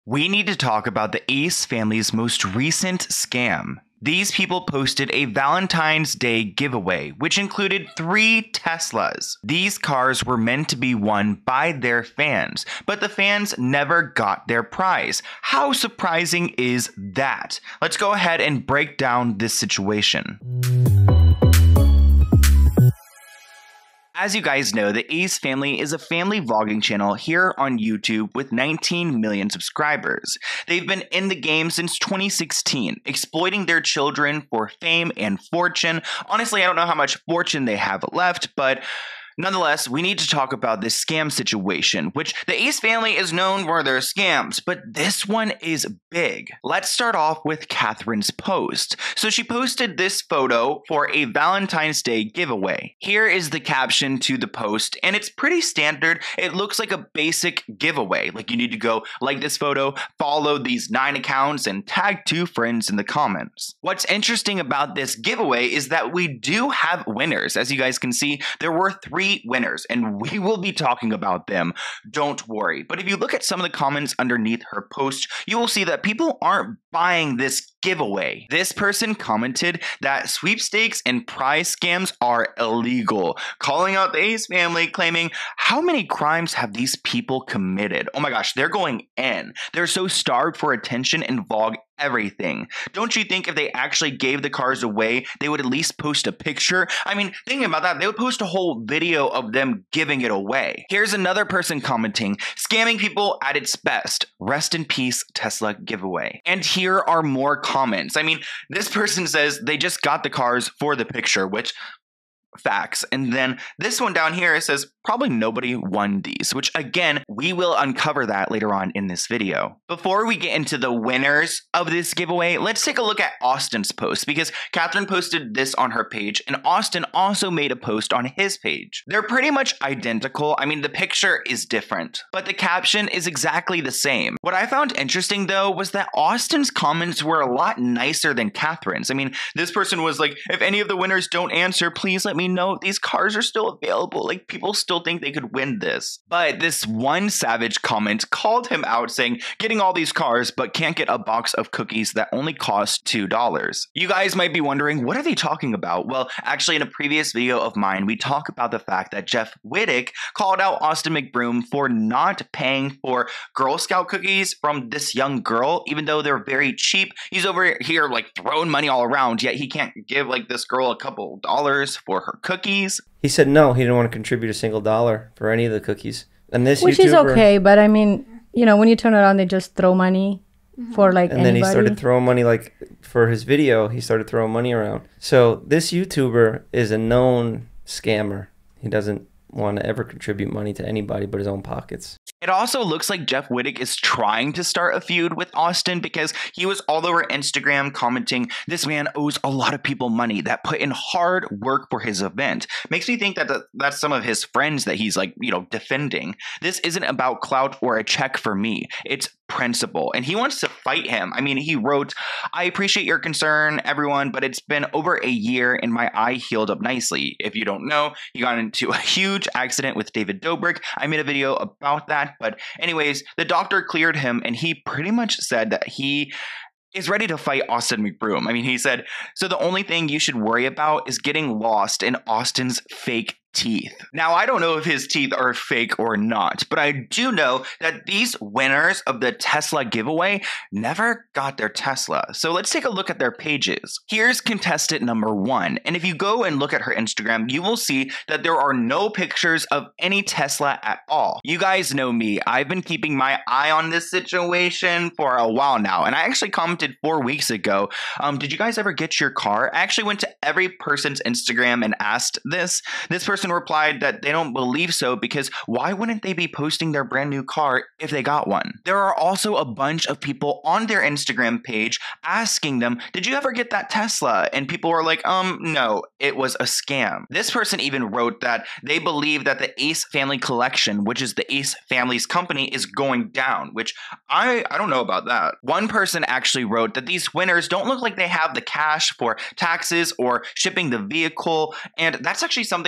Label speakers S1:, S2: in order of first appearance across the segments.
S1: We need to talk about the Ace family's most recent scam. These people posted a Valentine's Day giveaway, which included 3 Teslas. These cars were meant to be won by their fans, but the fans never got their prize. How surprising is that? Let's go ahead and break down this situation. As you guys know, the Ace Family is a family vlogging channel here on YouTube with 19 million subscribers. They've been in the game since 2016, exploiting their children for fame and fortune. Honestly, I don't know how much fortune they have left, but nonetheless, we need to talk about this scam situation, which the Ace Family is known for their scams, but this one is big. Let's start off with Catherine's post. So she posted this photo for a Valentine's Day giveaway. Here is the caption to the post, and it's pretty standard. It looks like a basic giveaway. Like you need to go like this photo, follow these 9 accounts, and tag 2 friends in the comments. What's interesting about this giveaway is that we do have winners. As you guys can see, there were 3 winners, and we will be talking about them. Don't worry. But if you look at some of the comments underneath her post, you will see that people aren't buying this giveaway. This person commented that sweepstakes and prize scams are illegal, calling out the Ace Family, claiming, how many crimes have these people committed? Oh my gosh, they're going in. They're so starved for attention and vlog everything. Don't you think if they actually gave the cars away, they would at least post a picture? I mean, thinking about that, they would post a whole video of them giving it away. Here's another person commenting, scamming people at its best. Rest in peace, Tesla giveaway. And here are more comments. I mean, this person says they just got the cars for the picture, which facts. And then this one down here, it says probably nobody won these, which again, we will uncover that later on in this video. Before we get into the winners of this giveaway, let's take a look at Austin's post, because Catherine posted this on her page and Austin also made a post on his page. They're pretty much identical. I mean, the picture is different, but the caption is exactly the same. What I found interesting though was that Austin's comments were a lot nicer than Catherine's. I mean, this person was like, if any of the winners don't answer, please let me know. These cars are still available. Like, people still think they could win this. But this one savage comment called him out, saying, getting all these cars but can't get a box of cookies that only cost $2. You guys might be wondering, what are they talking about? Well, actually, in a previous video of mine, we talk about the fact that Jeff Wittek called out Austin McBroom for not paying for Girl Scout cookies from this young girl, even though they're very cheap. He's over here like throwing money all around, yet he can't give like this girl a couple dollars for her cookies.
S2: He said no, he didn't want to contribute a single dollar for any of the cookies. And this
S3: Which is okay, but I mean, you know, when you turn around, they just throw money for like
S2: and
S3: anybody.
S2: Then he started throwing money, like for his video, he started throwing money around. So this YouTuber is a known scammer. He doesn't want to ever contribute money to anybody but his own pockets.
S1: It also looks like Jeff Wittek is trying to start a feud with Austin, because he was all over Instagram commenting, this man owes a lot of people money that put in hard work for his event. Makes me think that that's some of his friends that he's like, you know, defending. This isn't about clout or a check for me. It's principle, and he wants to fight him. I mean, he wrote, I appreciate your concern, everyone, but it's been over a year and my eye healed up nicely. If you don't know, he got into a huge accident with David Dobrik. I made a video about that. But anyways, the doctor cleared him and he pretty much said that he is ready to fight Austin McBroom. I mean, he said, so the only thing you should worry about is getting lost in Austin's fake teeth. Now, I don't know if his teeth are fake or not, but I do know that these winners of the Tesla giveaway never got their Tesla. So let's take a look at their pages. Here's contestant number 1. And if you go and look at her Instagram, you will see that there are no pictures of any Tesla at all. You guys know me. I've been keeping my eye on this situation for a while now. And I actually commented 4 weeks ago, did you guys ever get your car? I actually went to every person's Instagram and asked this. This person replied that they don't believe so, because why wouldn't they be posting their brand new car if they got one? There are also a bunch of people on their Instagram page asking them, did you ever get that Tesla? And people were like, no, it was a scam. This person even wrote that they believe that the Ace Family collection, which is the Ace Family's company, is going down, which I don't know about that. One person actually wrote that these winners don't look like they have the cash for taxes or shipping the vehicle, and that's actually something I want to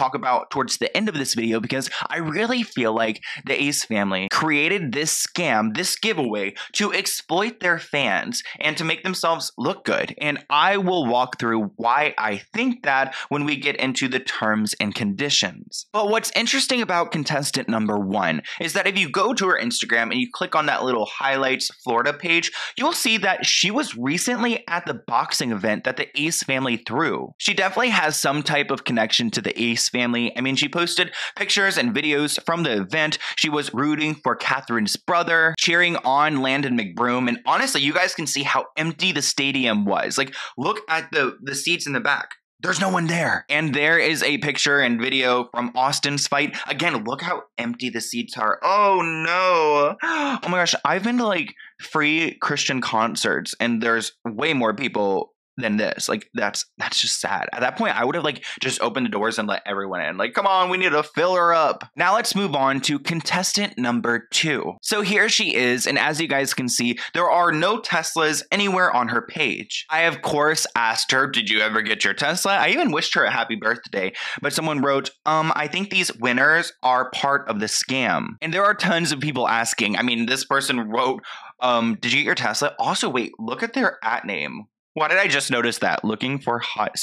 S1: talk about towards the end of this video because I really feel like the Ace family created this scam, this giveaway, to exploit their fans and to make themselves look good. And I will walk through why I think that when we get into the terms and conditions. But what's interesting about contestant number 1 is that if you go to her Instagram and you click on that little highlights Florida page, you'll see that she was recently at the boxing event that the Ace family threw. She definitely has some type of connection to the Ace family. I mean, she posted pictures and videos from the event. She was rooting for Catherine's brother, cheering on Landon McBroom, and honestly, you guys can see how empty the stadium was. Like, look at the seats in the back. There's no one there. And there is a picture and video from Austin's fight. Again, look how empty the seats are. Oh no. Oh my gosh, I've been to like free Christian concerts and there's way more people than this. Like, that's just sad. At that point, I would have like just opened the doors and let everyone in. Like, come on, we need to fill her up. Now let's move on to contestant number 2. So here she is, and as you guys can see, there are no Teslas anywhere on her page. I, of course, asked her, did you ever get your Tesla? I even wished her a happy birthday, but someone wrote, I think these winners are part of the scam. And there are tons of people asking. I mean, this person wrote, did you get your Tesla? Also, wait, look at their @name. Why did I just notice that? Looking for hot...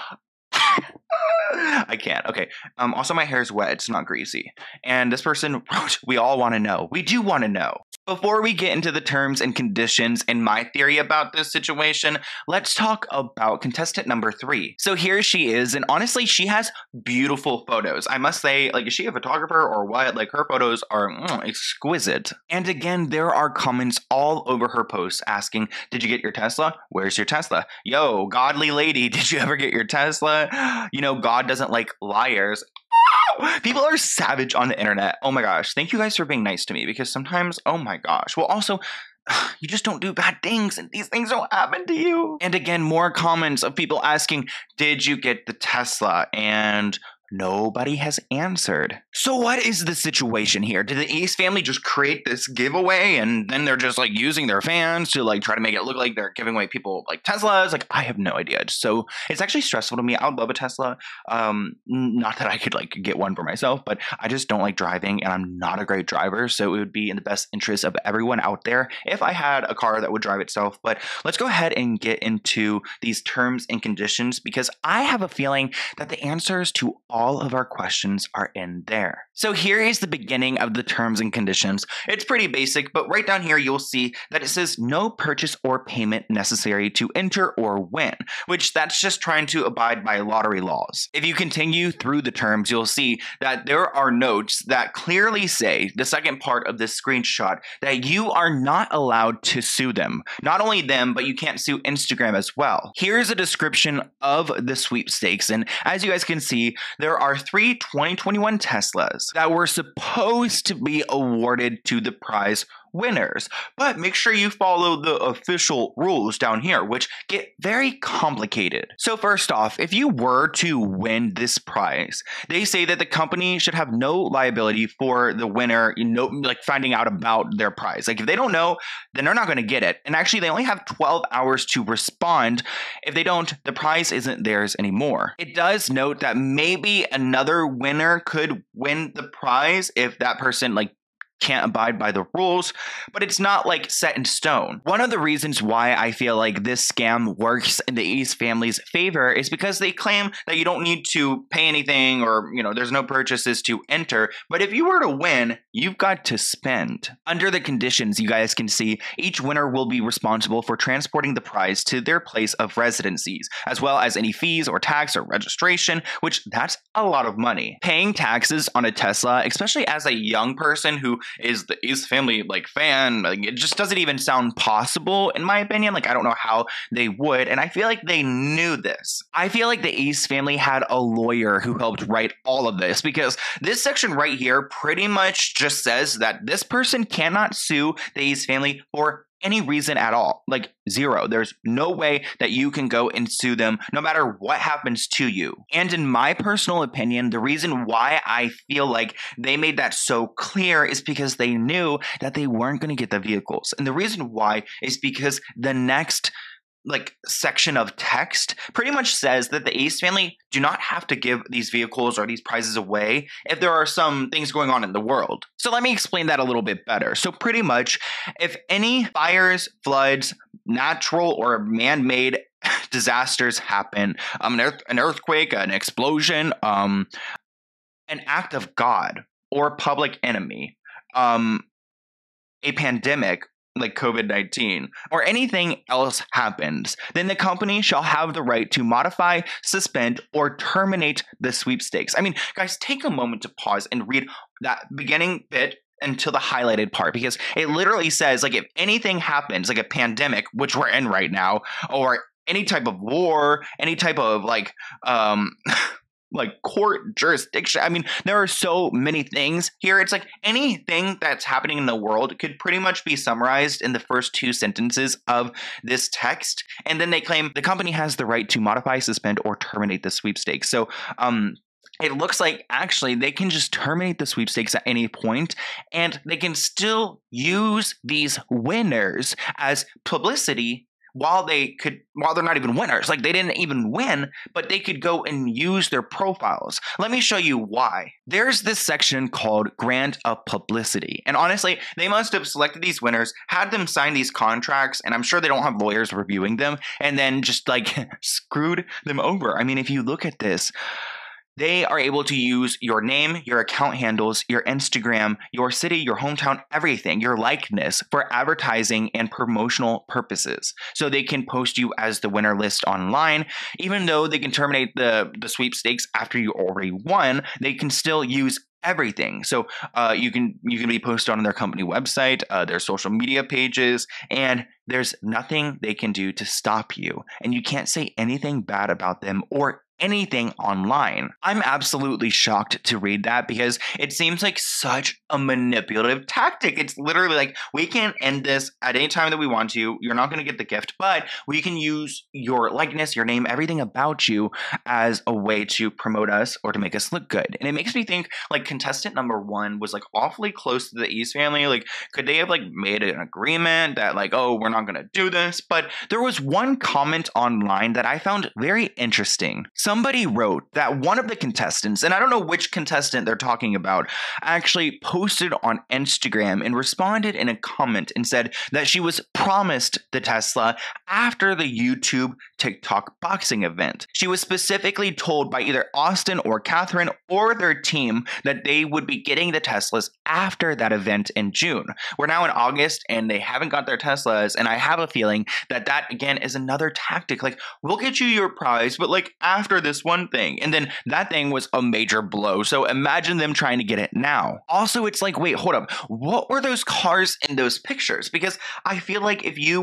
S1: I can't. Okay. Also, my hair's wet. It's not greasy. And this person wrote, we all want to know. We do want to know. Before we get into the terms and conditions and my theory about this situation, let's talk about contestant number 3. So here she is, and honestly, she has beautiful photos. I must say, like, is she a photographer or what? Like, her photos are exquisite. And again, there are comments all over her posts asking, did you get your Tesla? Where's your Tesla? Yo, godly lady, did you ever get your Tesla? You know, God doesn't like liars. People are savage on the internet. Oh my gosh. Thank you guys for being nice to me because sometimes, oh my gosh. Well, also, you just don't do bad things and these things don't happen to you. And again, more comments of people asking, did you get the Tesla? And nobody has answered. So what is the situation here? Did the Ace family just create this giveaway and then they're just like using their fans to like try to make it look like they're giving away people like Teslas? Like, I have no idea. So it's actually stressful to me. I would love a Tesla. Not that I could like get one for myself, but I just don't like driving and I'm not a great driver. So it would be in the best interest of everyone out there if I had a car that would drive itself. But let's go ahead and get into these terms and conditions because I have a feeling that the answers to all of our questions are in there. So here is the beginning of the terms and conditions. It's pretty basic, but right down here you'll see that it says no purchase or payment necessary to enter or win, which that's just trying to abide by lottery laws. If you continue through the terms, you'll see that there are notes that clearly say, the second part of this screenshot, that you are not allowed to sue them. Not only them, but you can't sue Instagram as well. Here's a description of the sweepstakes, and as you guys can see, there are 3 2021 Teslas that were supposed to be awarded to the prize winners. But make sure you follow the official rules down here, which get very complicated. So first off, if you were to win this prize, they say that the company should have no liability for the winner, like finding out about their prize. Like if they don't know, then they're not going to get it. And actually, they only have 12 hours to respond. If they don't, the prize isn't theirs anymore. It does note that maybe another winner could win the prize if that person can't abide by the rules, but it's not like set in stone. One of the reasons why I feel like this scam works in the Ace family's favor is because they claim that you don't need to pay anything or, there's no purchases to enter, but if you were to win, you've got to spend. Under the conditions, you guys can see each winner will be responsible for transporting the prize to their place of residencies, as well as any fees or tax or registration, which that's a lot of money. Paying taxes on a Tesla, especially as a young person who is the Ace family fan, it just doesn't even sound possible in my opinion. I don't know how they would, and I feel like they knew this. I feel like the Ace family had a lawyer who helped write all of this, because this section right here pretty much just says that this person cannot sue the Ace family for any reason at all. Zero. There's no way that you can go and sue them no matter what happens to you. And in my personal opinion, the reason why I feel like they made that so clear is because they knew that they weren't going to get the vehicles. And the reason why is because the next like section of text pretty much says that the Ace family do not have to give these vehicles or these prizes away if there are some things going on in the world. So let me explain that a little bit better. So pretty much, if any fires, floods, natural or man-made disasters happen, an earthquake, an explosion, an act of God or public enemy, a pandemic like COVID-19, or anything else happens, then the company shall have the right to modify, suspend, or terminate the sweepstakes. I mean, guys, take a moment to pause and read that beginning bit until the highlighted part, because it literally says, like, if anything happens, like a pandemic, which we're in right now, or any type of war, any type of like like court jurisdiction. I mean, there are so many things here. It's like anything that's happening in the world could pretty much be summarized in the first two sentences of this text. And then they claim the company has the right to modify, suspend, or terminate the sweepstakes. So, it looks like actually they can just terminate the sweepstakes at any point, and they can still use these winners as publicity while they're not even winners. Like, they didn't even win, but they could go and use their profiles. Let me show you why. There's this section called grant of publicity. And honestly, they must have selected these winners, had them sign these contracts, and I'm sure they don't have lawyers reviewing them, and then just like screwed them over. I mean, if you look at this, they are able to use your name, your account handles, your Instagram, your city, your hometown, everything, your likeness for advertising and promotional purposes. So they can post you as the winner list online. Even though they can terminate the sweepstakes after you already won, they can still use everything. So you can be posted on their company website, their social media pages, and there's nothing they can do to stop you. And you can't say anything bad about them or anything online. I'm absolutely shocked to read that because it seems like such a manipulative tactic. It's literally like, we can end this at any time that we want to. You're not going to get the gift, but we can use your likeness, your name, everything about you as a way to promote us or to make us look good. And it makes me think, like, contestant number 1 was like awfully close to the East family. Like, could they have like made an agreement that like, oh, we're not going to do this? But there was one comment online that I found very interesting. Somebody wrote that one of the contestants, and I don't know which contestant they're talking about, actually posted on Instagram and responded in a comment and said that she was promised the Tesla after the YouTube TikTok boxing event. She was specifically told by either Austin or Catherine or their team that they would be getting the Teslas after that event in June. We're now in August and they haven't got their Teslas, and I have a feeling that that again is another tactic. Like, we'll get you your prize, but like after this one thing. And then that thing was a major blow. So imagine them trying to get it now. Also, it's like, wait, hold up. What were those cars in those pictures? Because I feel like if you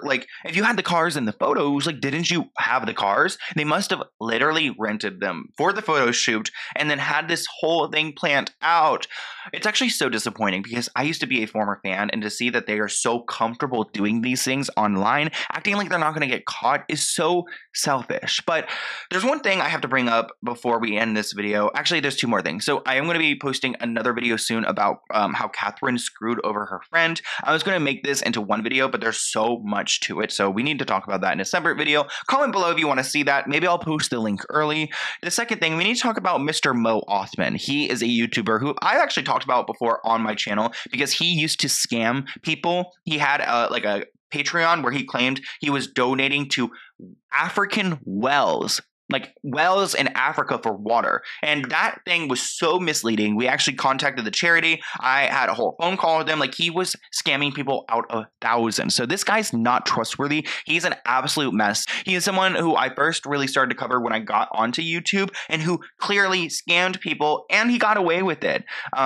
S1: had the cars in the photos, like, didn't you have the cars? They must have literally rented them for the photo shoot and then had this whole thing planned out. It's actually so disappointing because I used to be a former fan, and to see that they are so comfortable doing these things online, acting like they're not going to get caught, is so selfish. But there's one thing I have to bring up before we end this video. Actually, there's 2 more things. So I am going to be posting another video soon about how Catherine screwed over her friend. I was going to make this into one video, but there's so much to it. So we need to talk about that in a separate video. Comment below if you want to see that. Maybe I'll post the link early. The second thing, we need to talk about Mr. Mo Othman. He is a YouTuber who I've actually talked about before on my channel because he used to scam people. He had like a Patreon where he claimed he was donating to African wells, like wells in Africa for water. And that thing was so misleading. We actually contacted the charity. I had a whole phone call with them. Like, he was scamming people out of thousands. So this guy's not trustworthy. He's an absolute mess. He is someone who I first really started to cover when I got onto YouTube, and who clearly scammed people, and he got away with it.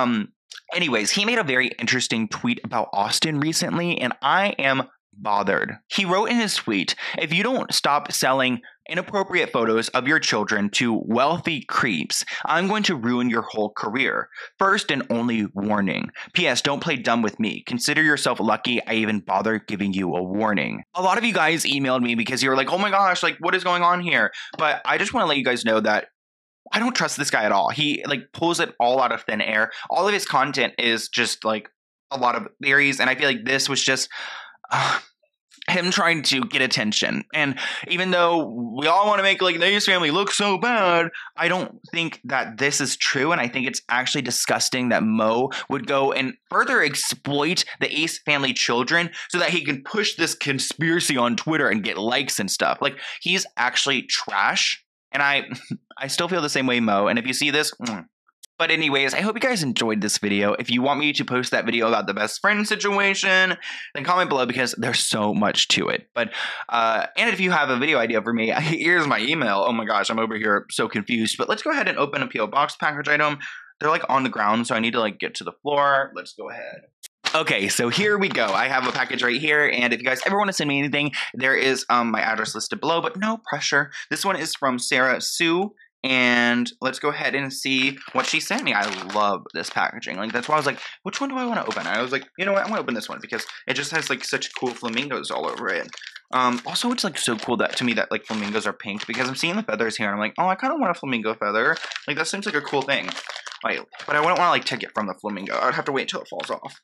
S1: Anyways, he made a very interesting tweet about Austin recently, and I am bothered. He wrote in his tweet, "If you don't stop selling inappropriate photos of your children to wealthy creeps, I'm going to ruin your whole career. First and only warning. P.S. Don't play dumb with me. Consider yourself lucky I even bother giving you a warning." A lot of you guys emailed me because you were like, oh my gosh, like, what is going on here? But I just want to let you guys know that I don't trust this guy at all. He like pulls it all out of thin air. All of his content is just like a lot of theories, and I feel like this was just him trying to get attention. And even though we all want to make like the Ace family look so bad, I don't think that this is true. And I think it's actually disgusting that Mo would go and further exploit the Ace family children so that he can push this conspiracy on Twitter and get likes and stuff. Like, he's actually trash. And I still feel the same way, Mo. And if you see this, But anyways, I hope you guys enjoyed this video. If you want me to post that video about the best friend situation, then comment below because there's so much to it. But, and if you have a video idea for me, here's my email. Oh my gosh, I'm over here so confused. But let's go ahead and open a P.O. Box package item. They're like on the ground, so I need to like get to the floor. Let's go ahead. Okay, so here we go. I have a package right here, and if you guys ever want to send me anything, there is my address listed below, but no pressure. This one is from Sarah Sue. And let's go ahead and see what she sent me. I love this packaging. Like, that's why I was like, which one do I want to open? I was like, you know what? I want to open this one because it just has like such cool flamingos all over it. Also, it's like so cool that to me that like flamingos are pink because I'm seeing the feathers here. And I'm like, oh, I kind of want a flamingo feather. Like, that seems like a cool thing. Like, but I wouldn't want to like take it from the flamingo. I'd have to wait until it falls off.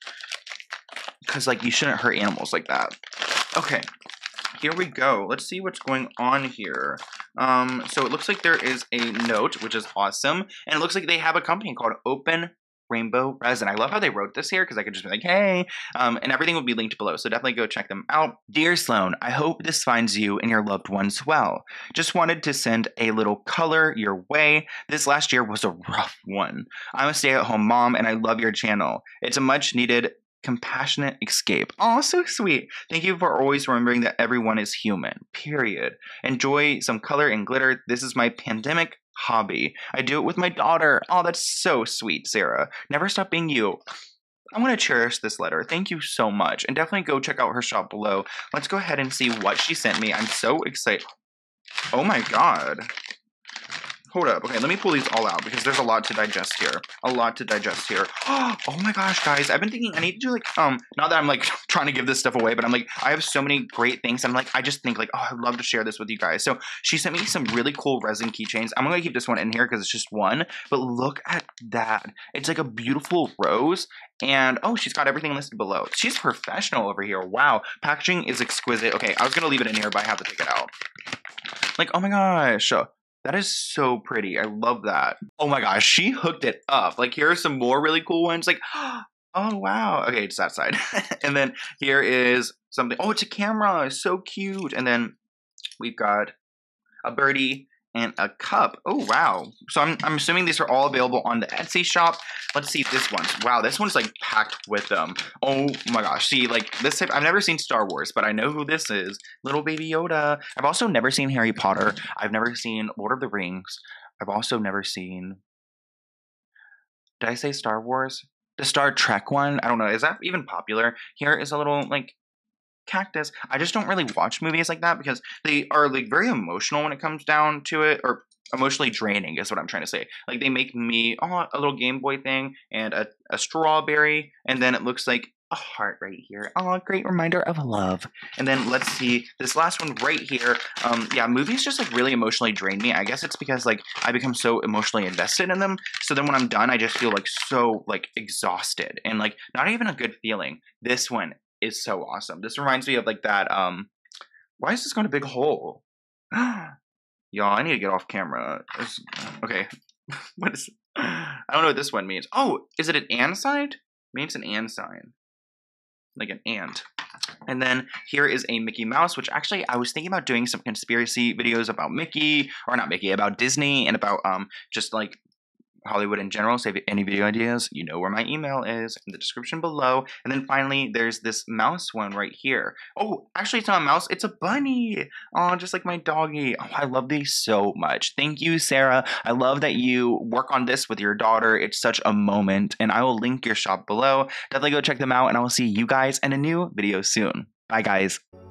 S1: Because like you shouldn't hurt animals like that. Okay. Here we go. Let's see what's going on here. So it looks like there is a note, which is awesome. And it looks like they have a company called Open Rainbow Resin. I love how they wrote this here because I could just be like, hey, and everything will be linked below. So definitely go check them out. Dear Sloan, I hope this finds you and your loved ones well. Just wanted to send a little color your way. This last year was a rough one. I'm a stay-at-home mom and I love your channel. It's a much needed compassionate escape. Oh, so sweet. Thank you for always remembering that everyone is human. Period. Enjoy some color and glitter. This is my pandemic hobby. I do it with my daughter. Oh, that's so sweet, Sarah. Never stop being you. I'm going to cherish this letter. Thank you so much. And definitely go check out her shop below. Let's go ahead and see what she sent me. I'm so excited. Oh my god. Hold up. Okay, let me pull these all out because there's a lot to digest here. A lot to digest here. Oh my gosh, guys. I've been thinking I need to do like, not that I'm like trying to give this stuff away, but I'm like, I have so many great things. I'm like, I just think like, oh, I'd love to share this with you guys. So she sent me some really cool resin keychains. I'm going to keep this one in here because it's just one, but look at that. It's like a beautiful rose. And oh, she's got everything listed below. She's professional over here. Wow. Packaging is exquisite. Okay, I was going to leave it in here, but I have to take it out. Like, oh my gosh. That is so pretty. I love that. Oh my gosh, she hooked it up. Like, here are some more really cool ones. Like, oh wow. Okay, it's that side. And then here is something. Oh, it's a camera. It's so cute. And then we've got a birdie and a cup. Oh wow. So I'm assuming these are all available on the Etsy shop. Let's see this one. Wow, this one's like packed with them. Oh my gosh. See, like this type, I've never seen Star Wars, but I know who this is. Little baby Yoda. I've also never seen Harry Potter. I've never seen Lord of the Rings. I've also never seen, did I say Star Wars? The Star Trek one? I don't know. Is that even popular? Here is a little like cactus. I just don't really watch movies like that because they are like very emotional when it comes down to it, or emotionally draining is what I'm trying to say. Like, they make me a little Game Boy thing and a strawberry, and then it looks like a heart right here. Oh, great reminder of love. And then let's see this last one right here. Yeah, movies just like really emotionally drain me. I guess it's because like I become so emotionally invested in them. So then when I'm done, I just feel like so like exhausted and like not even a good feeling. This one is so awesome. This reminds me of like that, why is this got a big hole? Y'all, I need to get off camera. Okay. What is, I don't know what this one means. Oh, is it an and sign? Maybe it's an and sign. Like an and. And then here is a Mickey Mouse, which actually I was thinking about doing some conspiracy videos about Mickey, or not Mickey, about Disney and about just like Hollywood in general. So if you have any video ideas, you know where my email is in the description below. And then finally, there's this mouse one right here. Oh, actually, it's not a mouse. It's a bunny. Oh, just like my doggy. Oh, I love these so much. Thank you, Sarah. I love that you work on this with your daughter. It's such a moment. And I will link your shop below. Definitely go check them out. And I will see you guys in a new video soon. Bye, guys.